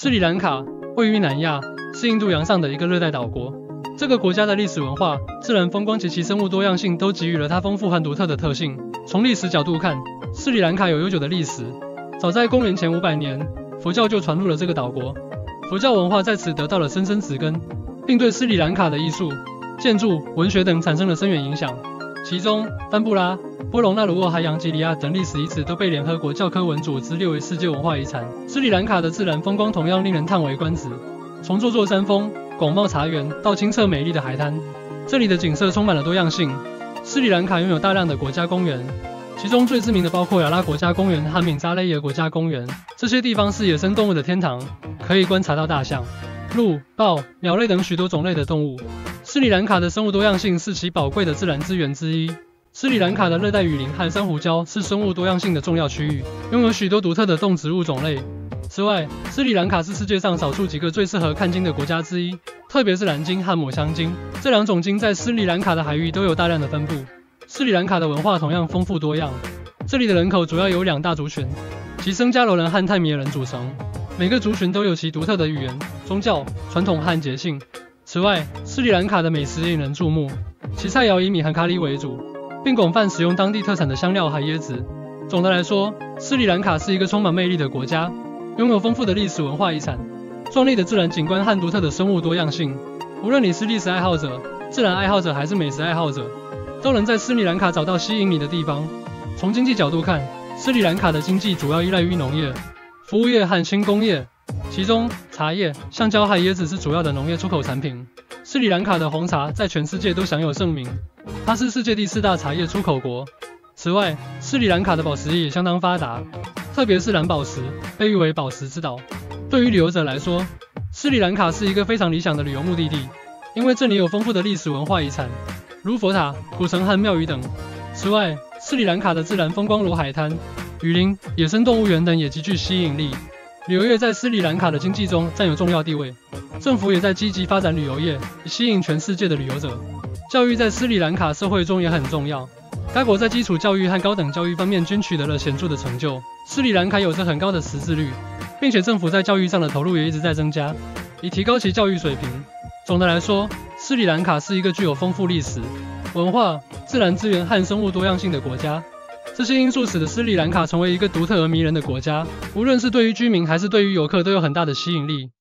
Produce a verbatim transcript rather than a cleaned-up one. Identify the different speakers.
Speaker 1: 斯里兰卡位于南亚，是印度洋上的一个热带岛国。这个国家的历史文化、自然风光及其生物多样性都给予了它丰富和独特的特性。从历史角度看，斯里兰卡有悠久的历史，早在公元前五百年，佛教就传入了这个岛国，佛教文化在此得到了深深植根，并对斯里兰卡的艺术、建筑、文学等产生了深远影响。其中，丹布拉、波隆纳鲁沃海洋吉里亚等历史遗址都被联合国教科文组织列为世界文化遗产。斯里兰卡的自然风光同样令人叹为观止，从座座山峰、广袤茶园到清澈美丽的海滩，这里的景色充满了多样性。斯里兰卡拥有大量的国家公园，其中最知名的包括亚拉国家公园和敏扎雷耶国家公园。这些地方是野生动物的天堂，可以观察到大象、鹿、豹、鸟类等许多种类的动物。斯里兰卡的生物多样性是其宝贵的自然资源之一。斯里兰卡的热带雨林和珊瑚礁是生物多样性的重要区域，拥有许多独特的动植物种类。此外，斯里兰卡是世界上少数几个最适合看鲸的国家之一，特别是蓝鲸和抹香鲸，这两种鲸在斯里兰卡的海域都有大量的分布。斯里兰卡的文化同样丰富多样，这里的人口主要由两大族群，即僧伽罗人和泰米尔人组成，每个族群都有其独特的语言、宗教、传统和节庆。此外，斯里兰卡的美食引人注目，其菜肴以米和咖喱为主，并广泛使用当地特产的香料和椰子。总的来说，斯里兰卡是一个充满魅力的国家，拥有丰富的历史文化遗产、壮丽的自然景观和独特的生物多样性。无论你是历史爱好者、自然爱好者还是美食爱好者，都能在斯里兰卡找到吸引你的地方。从经济角度看，斯里兰卡的经济主要依赖于农业、服务业和轻工业，其中茶叶、橡胶和椰子是主要的农业出口产品。斯里兰卡的红茶在全世界都享有盛名，它是世界第四大茶叶出口国。此外，斯里兰卡的宝石业也相当发达，特别是蓝宝石，被誉为宝石之岛。对于旅游者来说，斯里兰卡是一个非常理想的旅游目的地，因为这里有丰富的历史文化遗产，如佛塔、古城和庙宇等。此外，斯里兰卡的自然风光如海滩、雨林、野生动物园等也极具吸引力。旅游业在斯里兰卡的经济中占有重要地位，政府也在积极发展旅游业，以吸引全世界的旅游者。教育在斯里兰卡社会中也很重要，该国在基础教育和高等教育方面均取得了显著的成就。斯里兰卡有着很高的识字率，并且政府在教育上的投入也一直在增加，以提高其教育水平。总的来说，斯里兰卡是一个具有丰富历史、文化、自然资源和生物多样性的国家。这些因素使得斯里兰卡成为一个独特而迷人的国家，无论是对于居民还是对于游客都有很大的吸引力。